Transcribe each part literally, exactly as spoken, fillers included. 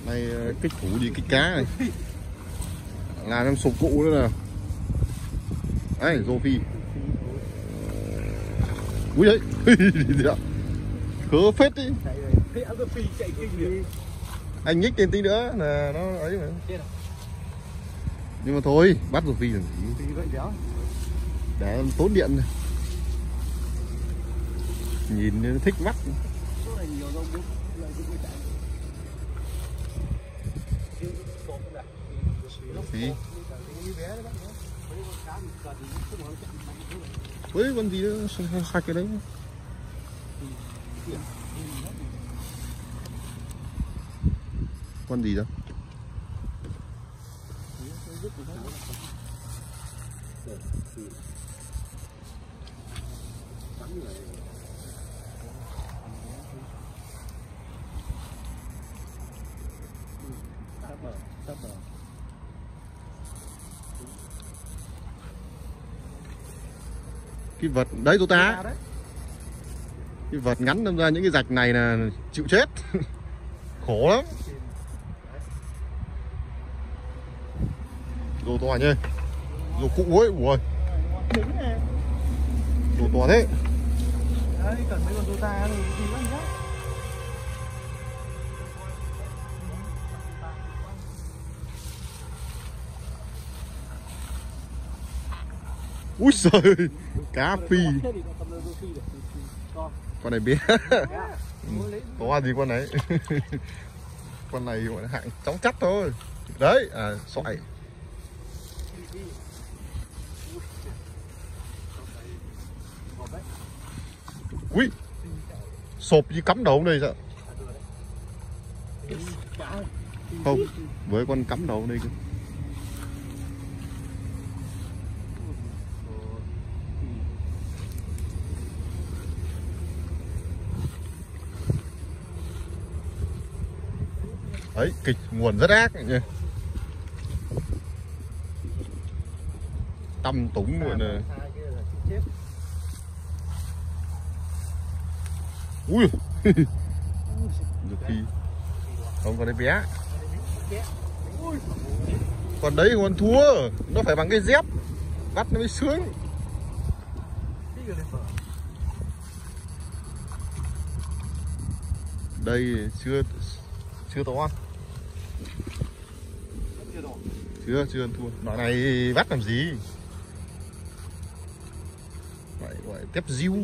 Này kích thủ đi kích cá này, làm em sụp cụ nữa nè. Đấy, rô phi. Ui đấy, khớ phết đi. Anh nhích lên tí nữa là nó ấy mà. Nhưng mà thôi, bắt rô phi làm gì? Để em tốn điện này. Nhìn thích mắt. Gì? Với con gì đó sạch cái đấy. Con gì đó? Cái vật đấy tôi ta, cái vật ngắn đâm ra những cái rạch này là chịu chết. Khổ lắm. Đồ to nhé, đồ cụ ấy, ui, đồ to thế. Đấy, cần mấy con ta thì lắm nhá. Úi giời, cá phi. Con này bé. To gì con này. Con này gọi là hạng chóng chắc thôi. Đấy, à, xoại. Ui, sộp như cắm đầu đây sao? Không, với con cắm đầu đây cơ. Đấy, kịch nguồn rất ác nhỉ. Tăm túng luôn nè. Ui. Được phi. Không, con đấy bé. Còn đấy còn thua. Nó phải bằng cái dép. Bắt nó mới sướng. Đây chưa chưa to. Chưa chưa thua. Đoạn này bắt làm gì? Vậy gọi tép diu.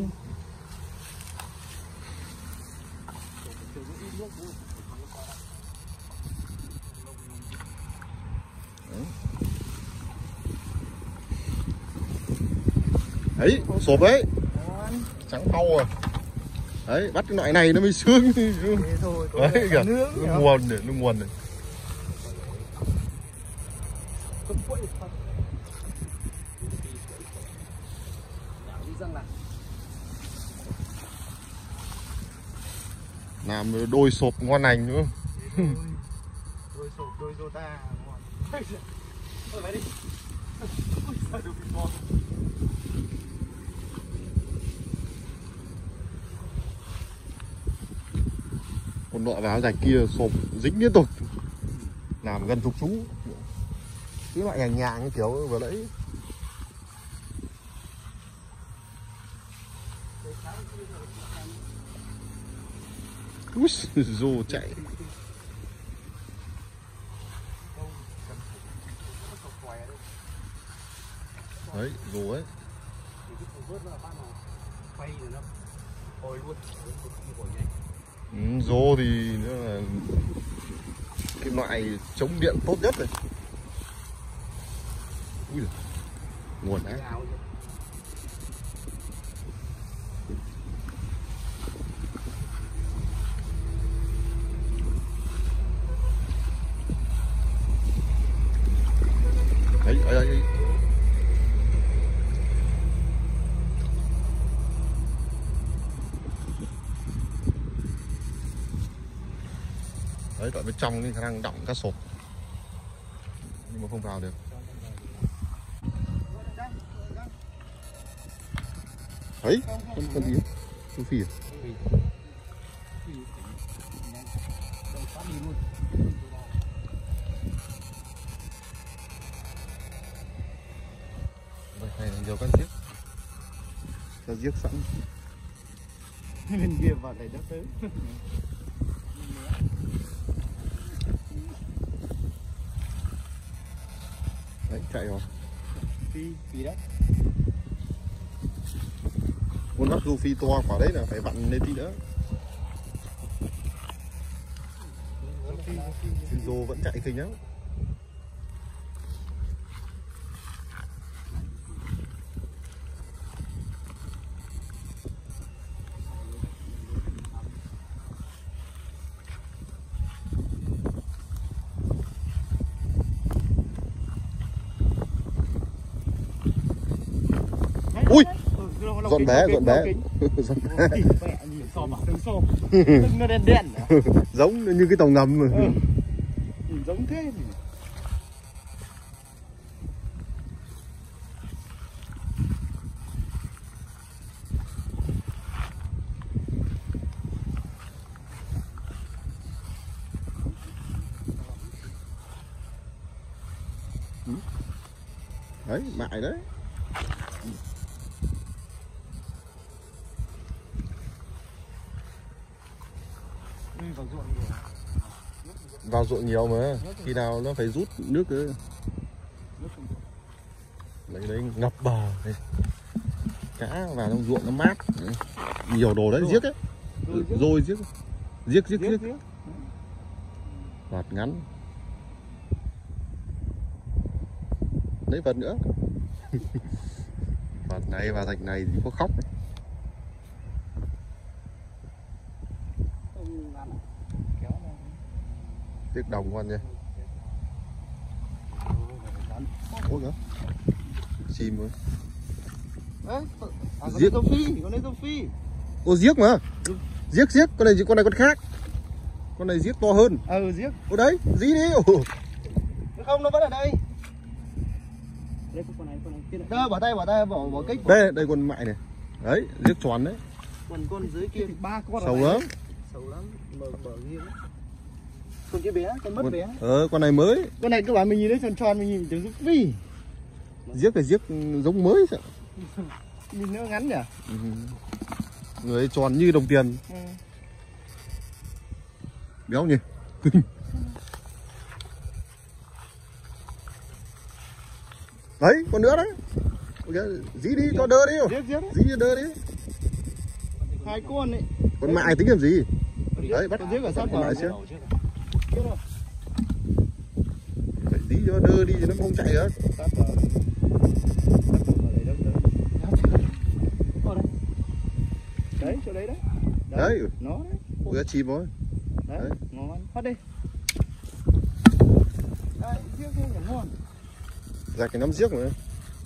Đấy, sộp đấy. Trắng phau à. Đấy, bắt cái loại này nó mới sướng. Đấy kìa, nó nguồn để nó nguồn này. Làm đôi sộp ngon lành nữa. Đôi sộp, đôi rô ta ngon. Thôi đi. Con nọ vào rạch kia sộp dính liên tục. Làm gần chục chú. Cái loại nhàng nhàng như kiểu vừa nãy. Úi rô chạy. Đấy, rô ấy. Ừ, rô thì nó là cái loại chống điện tốt nhất rồi. Ui, nguồn đấy. Đấy, đấy, đấy. Đấy, đoạn bên trong thì khả năng đọng cá sộp nhưng mà không vào được. Đấy, con con gì? Con phi à? nhiều con giếc. Cho giếc sẵn. Bên kia vào đây đất tứ. Đấy, chạy rồi. Phi, phi đấy. Muốn bắt rô phi to quả đấy là phải vặn lên tí nữa. Rô vẫn chạy kinh lắm. Ui, dọn bé, dọn bé, dọn bé. Nó đen đen. Giống như cái tàu ngầm mà. Ừ. Nhìn giống thế. Đấy, mại đấy. Vào ruộng nhiều. Vào ruộng nhiều mà, khi nào nó phải rút nước cơ. Lấy đấy ngập bờ này. Cá vào trong ruộng nó mát. Nhiều đồ đấy, giếc ấy. Rồi giếc. Giếc giếc giếc. Vạt ngắn. Lấy vật nữa. Vạt này và rạch này thì có khóc đấy. Tiếc đồng con nha. Ôi kìa. Chim rồi. Đấy, à, con này Phi, con này Phi. Ô giếc mà. Giếc giếc, con này con này con khác. Con này giếc to hơn. Ừ giếc. Ô đấy, dí đi. Ồ. Không, nó vẫn ở đây. Đây con này, con này. Đó, bỏ tay, bỏ tay, bỏ bỏ kích. Đây, đây con mại này. Đấy, giếc tròn đấy. Còn con dưới kia thì ba con. Sâu lắm. Sâu lắm, mở mở nghiêng. Con kia bé, con mất con, bé. Ờ, con này mới. Con này các bạn mình nhìn thấy tròn tròn, mình nhìn tưởng giống Phi. Giếc là giếc giống mới sao? Nhìn nó ngắn nhỉ? Ừ. Người tròn như đồng tiền. Ừ. Béo nhỉ? Đấy, con nữa đấy. Dí đi cho đơ đi. Giếc, giếc. Dí cho đơ đi. Hai con đấy. Con mại tính làm gì? Đấy, bắt con giếc ở sát con mại bờ. chưa? Phải dí cho đơ đi chứ nó không chạy được. Sát bờ. Đấy, chỗ đấy đấy. Đấy, Đấy. nó đấy. Ôi, ra chìm rồi. Đấy, Đấy. ngon. Phát đi. Đấy, giếc giếc ngon. Ra cái nắm giếc rồi.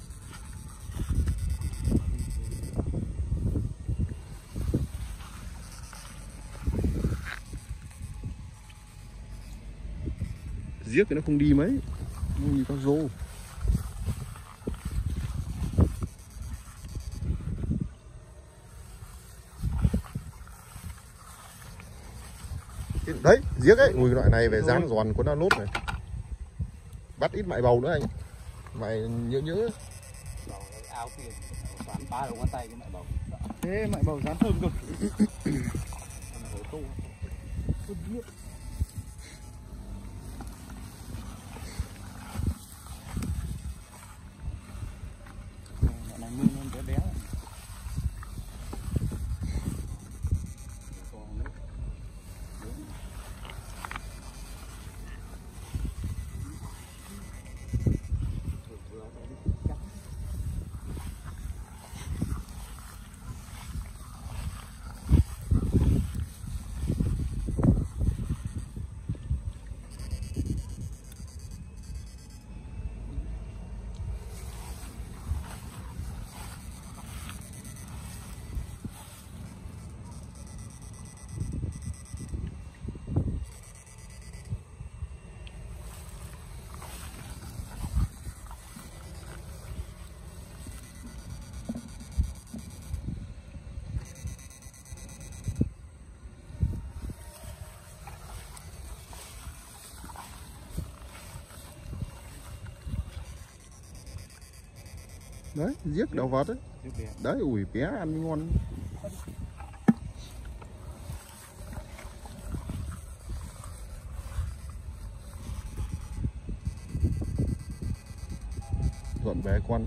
Giếc thì nó không đi mấy, không như con rô. Đấy, giếc ấy, ui loại này về dán giòn có đã lốt này. Bắt ít mại bầu nữa anh. Mại nhỡ nhỡ. Áo kia, dán ba đầu ngón tay cái mại bầu. Thế mại bầu dán thơm cơ. Này mưa nó bé bé. Đấy, giết đầu vật đấy. Đấy, ủi bé ăn ngon. Dọn bé con.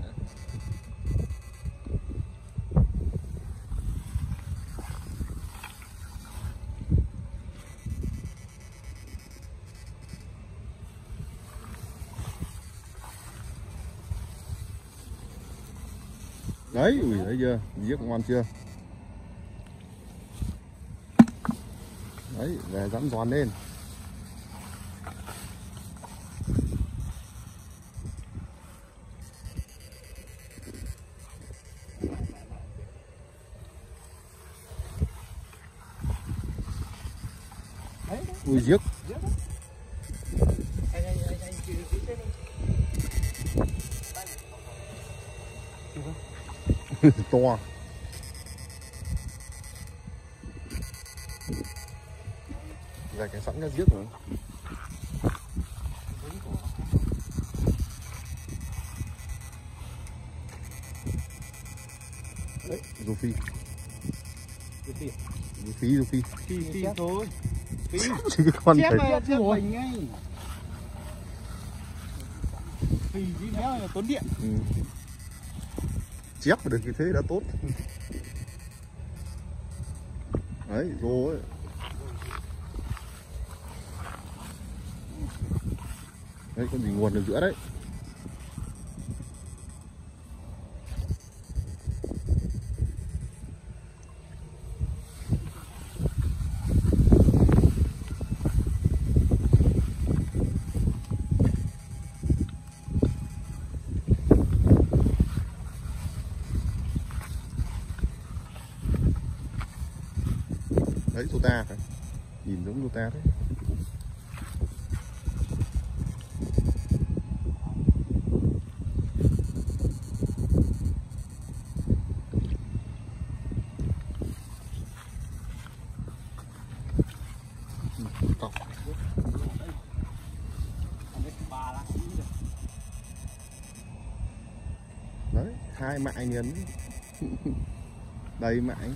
Đấy, ui thấy chưa, giết ngon chưa. Đấy, về dám giòn lên. Ui giết. To. Về cái sẵn ra giết rồi. Đấy, rù phi. Rù phi. Rù phi, rù phi. Phi, phi thôi. Phi. Chứ cái con Chép này. mà, chép mình ngay. Phi với méo là tốn điện. Ừ. Chép được như thế đã tốt. Đấy, rô ấy. Đấy, con gì nguồn ở giữa đấy. Đấy, Sota phải. Nhìn giống Sota đấy. Cọc. Đấy, hai mại nhấn. Đầy mại.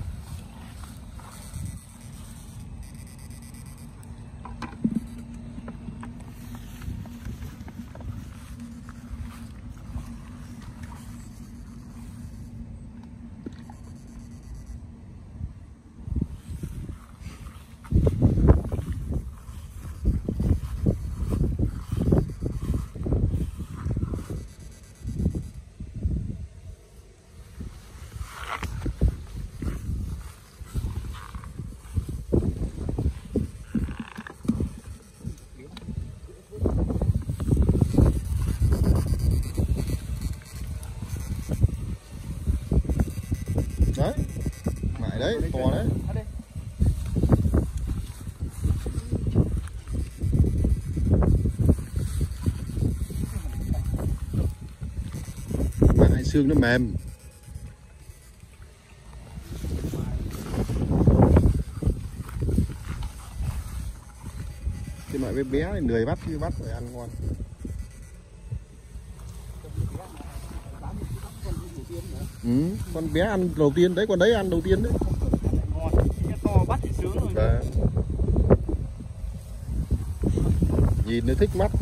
Đấy, mại đấy, to đấy. Mại xương nó mềm. Cái mại bé bé này lười bắt chứ bắt phải ăn ngon. Ừ, con bé ăn đầu tiên đấy, con đấy ăn đầu tiên đấy. Ngon, cái to bắt thì sướng rồi. Đấy. Nhìn nó thích mắt.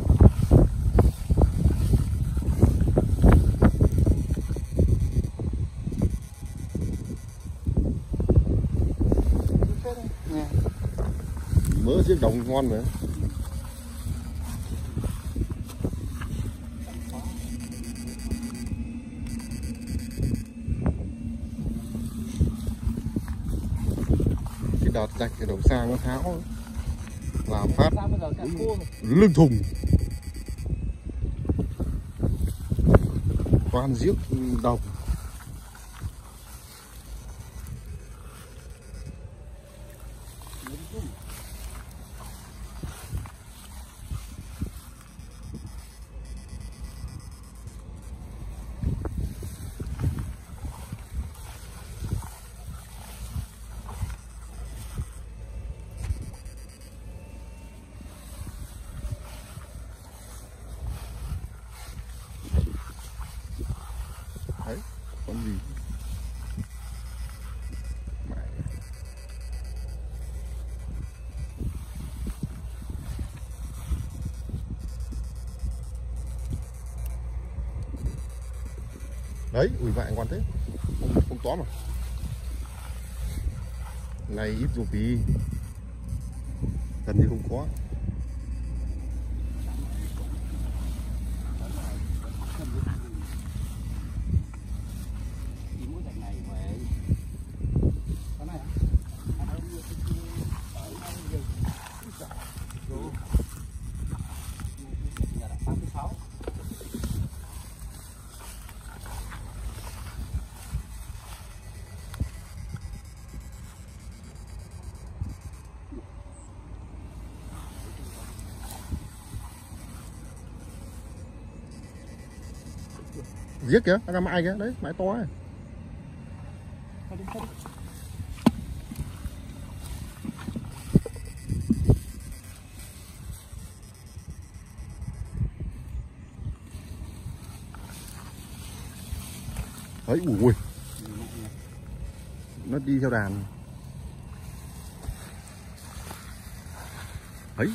Mỡ chiếc đồng ngon mà. Đợt rạch cái đầu sang nó tháo làm phát lưng thùng toàn giết đồng. Đấy. Đấy, ui vại quan thế. Không, không to mà. Này ít dùng tí. Gần như không có. Giết kìa, nó ra mãi kìa, đấy, mãi to ấy. Đấy, ui ui. Nó đi theo đàn. Đấy.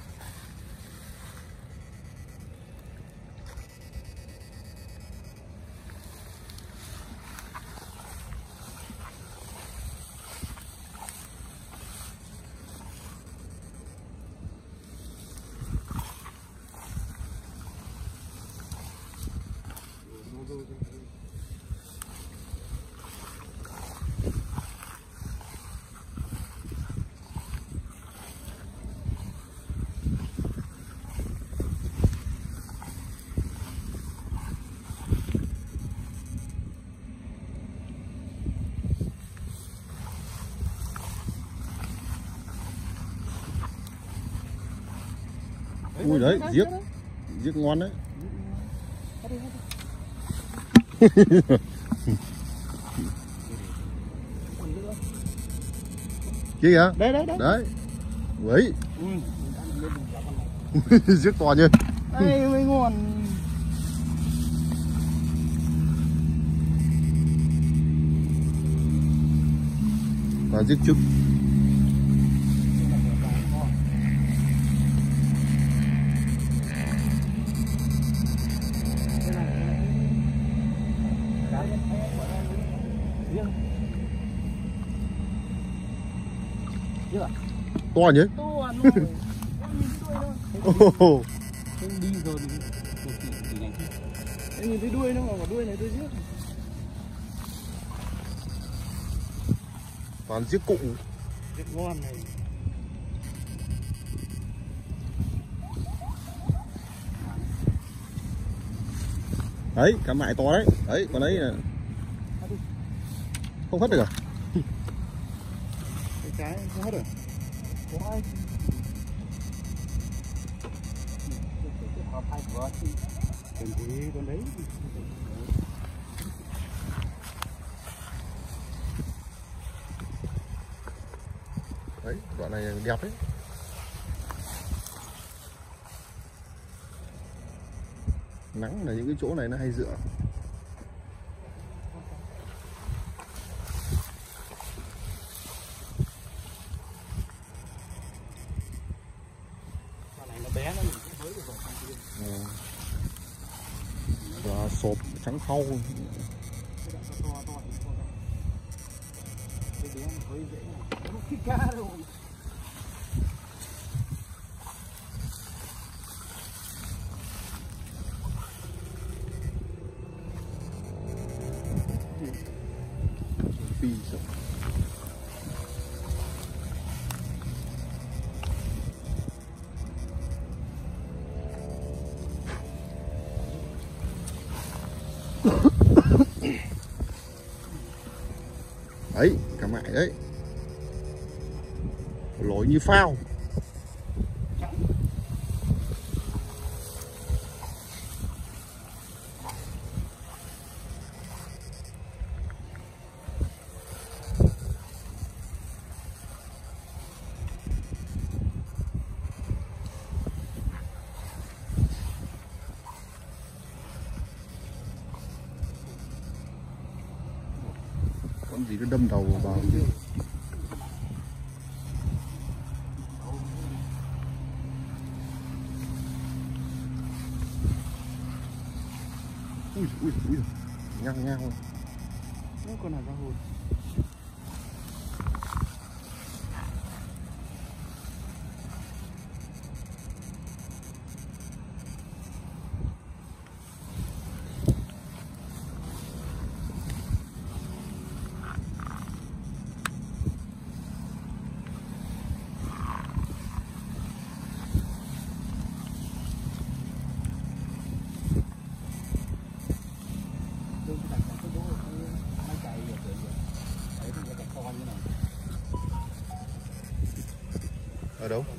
Ui đấy, giết. Giết ngon đấy. Kia kìa. Đấy đấy đấy. Đấy. Đấy. Giết to như. Đây mới ngon. Và giết trứng. To nhỉ? To oh. Đi rồi đi. Em nhìn thấy đuôi nó mà đuôi này tôi giết. Toàn giết cụ. Giết ngon này. Đấy, cá mại to đấy. Đấy, con đấy là không hết được à? Cái trái không hết rồi. Có ai? Hợp hai vợ thì cần gì con đấy. Đấy, đoạn này đẹp đấy. Nắng là những cái chỗ này nó hay dựa. Và sộp trắng khâu. Phi sợ. Đấy, cá mại đấy. Lối như phao. Con gì nó đâm đầu vào. Ui ui ui. nhăng nhau. Nó còn là ra hồn. Ở đâu?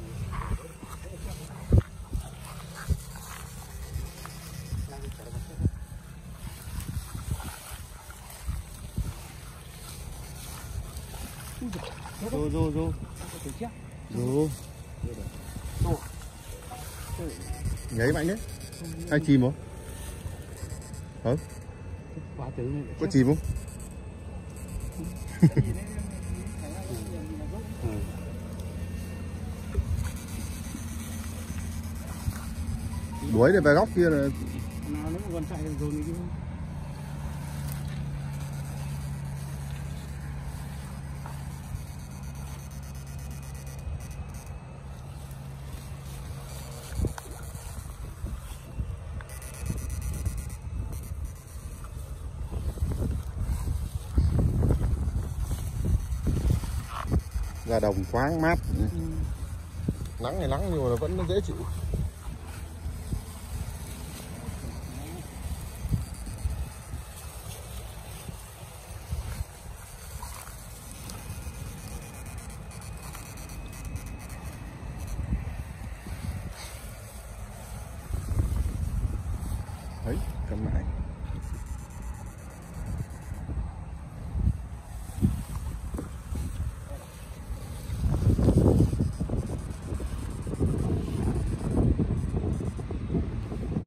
Rô rô rô. Rô. Nhảy mạnh đấy. Hay chìm không? Hả? Có chìm không? Đuổi để về góc kia là nào nó còn chạy rồi này kia. ra đồng thoáng mát. Ừ. Nắng thì nắng nhưng mà vẫn nó dễ chịu. Đấy, cầm lại.